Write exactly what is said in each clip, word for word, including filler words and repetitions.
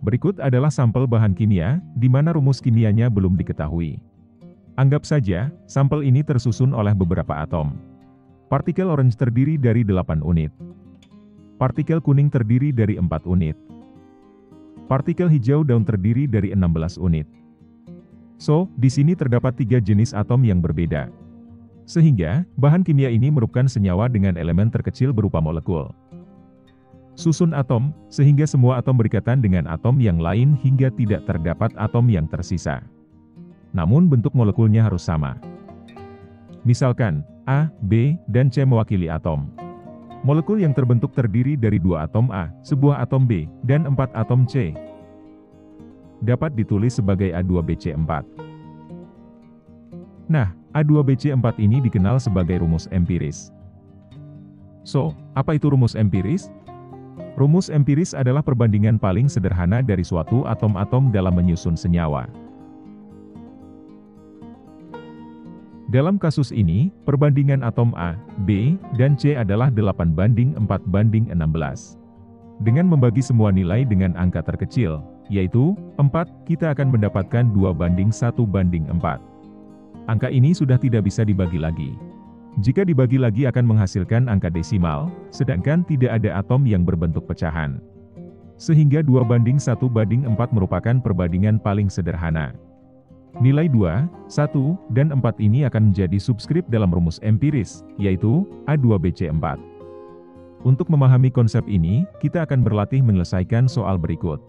Berikut adalah sampel bahan kimia, di mana rumus kimianya belum diketahui. Anggap saja, sampel ini tersusun oleh beberapa atom. Partikel orange terdiri dari delapan unit. Partikel kuning terdiri dari empat unit. Partikel hijau daun terdiri dari enam belas unit. So, di sini terdapat tiga jenis atom yang berbeda. Sehingga, bahan kimia ini merupakan senyawa dengan elemen terkecil berupa molekul. Susun atom, sehingga semua atom berikatan dengan atom yang lain hingga tidak terdapat atom yang tersisa. Namun bentuk molekulnya harus sama. Misalkan, A, B, dan C mewakili atom. Molekul yang terbentuk terdiri dari dua atom A, sebuah atom B, dan empat atom C. Dapat ditulis sebagai A dua B C empat. Nah, A dua B C empat ini dikenal sebagai rumus empiris. So, apa itu rumus empiris? Rumus empiris adalah perbandingan paling sederhana dari suatu atom-atom dalam menyusun senyawa. Dalam kasus ini, perbandingan atom A, B, dan C adalah delapan banding empat banding enam belas. Dengan membagi semua nilai dengan angka terkecil, yaitu empat, kita akan mendapatkan dua banding satu banding empat. Angka ini sudah tidak bisa dibagi lagi. Jika dibagi lagi akan menghasilkan angka desimal, sedangkan tidak ada atom yang berbentuk pecahan. Sehingga dua banding satu banding empat merupakan perbandingan paling sederhana. Nilai dua, satu, dan empat ini akan menjadi subskrip dalam rumus empiris, yaitu A dua B C empat. Untuk memahami konsep ini, kita akan berlatih menyelesaikan soal berikut.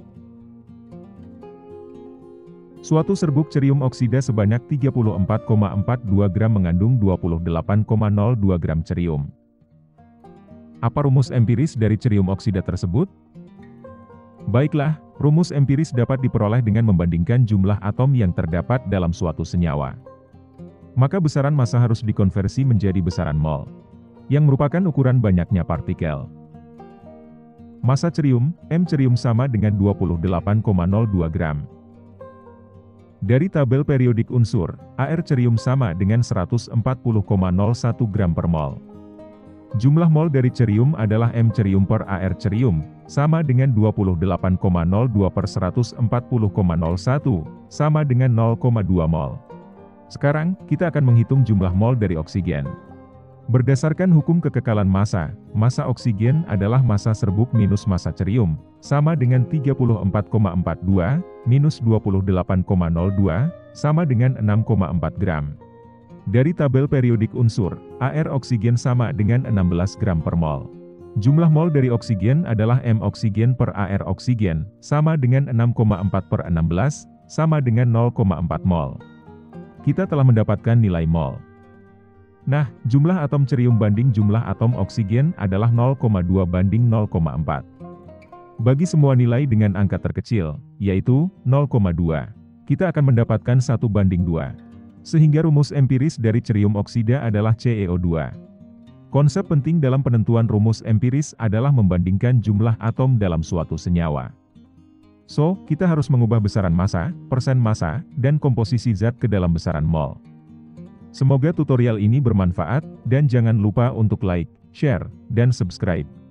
Suatu serbuk cerium oksida sebanyak tiga puluh empat koma empat dua gram mengandung dua puluh delapan koma nol dua gram cerium. Apa rumus empiris dari cerium oksida tersebut? Baiklah, rumus empiris dapat diperoleh dengan membandingkan jumlah atom yang terdapat dalam suatu senyawa. Maka besaran massa harus dikonversi menjadi besaran mol, yang merupakan ukuran banyaknya partikel. Massa cerium, M cerium sama dengan dua puluh delapan koma nol dua gram. Dari tabel periodik unsur, A R cerium sama dengan seratus empat puluh koma nol satu gram per mol. Jumlah mol dari cerium adalah M cerium per A R cerium, sama dengan dua puluh delapan koma nol dua per seratus empat puluh koma nol satu, sama dengan nol koma dua mol. Sekarang, kita akan menghitung jumlah mol dari oksigen. Berdasarkan hukum kekekalan massa, massa oksigen adalah massa serbuk minus massa cerium, sama dengan tiga puluh empat koma empat dua, minus dua puluh delapan koma nol dua, sama dengan enam koma empat gram. Dari tabel periodik unsur, A R oksigen sama dengan enam belas gram per mol. Jumlah mol dari oksigen adalah M oksigen per A R oksigen, sama dengan enam koma empat per enam belas, sama dengan nol koma empat mol. Kita telah mendapatkan nilai mol. Nah, jumlah atom cerium banding jumlah atom oksigen adalah nol koma dua banding nol koma empat. Bagi semua nilai dengan angka terkecil, yaitu nol koma dua, kita akan mendapatkan satu banding dua. Sehingga rumus empiris dari cerium oksida adalah C e O dua. Konsep penting dalam penentuan rumus empiris adalah membandingkan jumlah atom dalam suatu senyawa. So, kita harus mengubah besaran massa, persen massa, dan komposisi zat ke dalam besaran mol. Semoga tutorial ini bermanfaat, dan jangan lupa untuk like, share, dan subscribe.